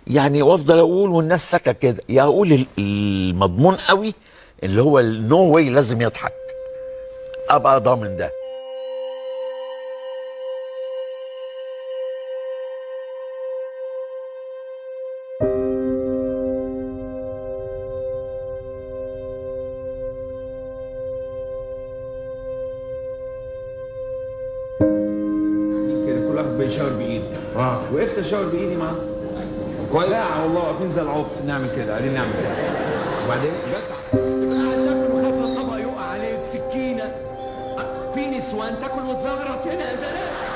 يعني وافضل اقول والناس ساكته كده، يا اقول المضمون قوي اللي هو النو واي لازم يضحك، ابقى ضامن ده. كده كل واحد بيشاور بايده. وقفت اشاور بايدي معاه كويس ساعه والله، واقفين زي العبط نعمل كده، قاعدين نعمل كده. وبعدين بس تبقى قاعد تاكل وخايف الطبق يقع عليك، سكينه في نسوان تاكل وتزغرط هنا يا زلمه.